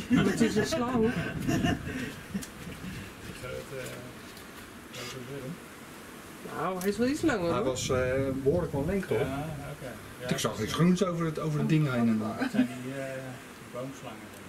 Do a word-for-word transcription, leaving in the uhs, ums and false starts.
Het is een slang. Ik zou het uh, proberen. Nou, hij is wel iets langer. Hij hoor. was uh, behoorlijk van lengte hoor. Ja, oké. Okay. Ja, ik zag iets groens over het, over het ding heen. En dat zijn die, uh, die boomslangen.